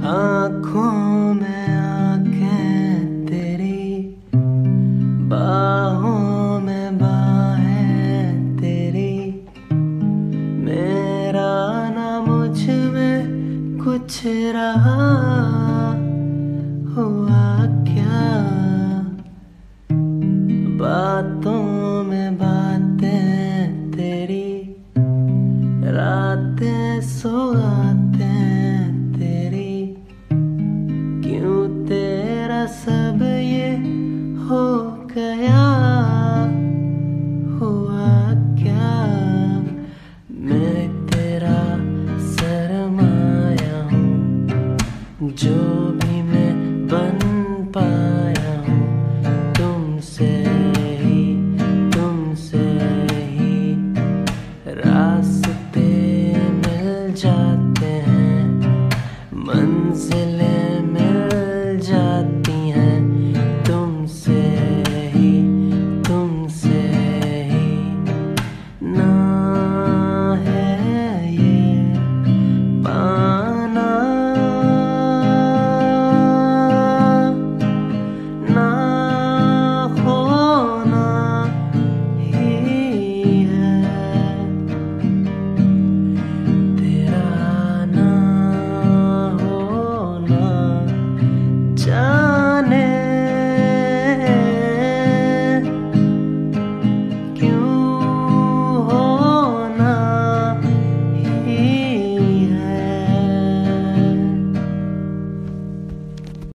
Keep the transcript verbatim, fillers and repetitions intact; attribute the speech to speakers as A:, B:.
A: आँखों में आँखें तेरी, बाहों में बाहें तेरी। मेरा ना मुझ में कुछ रहा, हुआ क्या? बातों में बातें तेरी, रातें सौगातें तेरी। क्यों तेरा सब ये हो गया, हुआ क्या? मैं तेरा सरमाया हूँ, जो भी मैं बन पाया हूँ तुमसे ही, तुमसे ही। रास्ते मिल जाते हैं, मंजिलें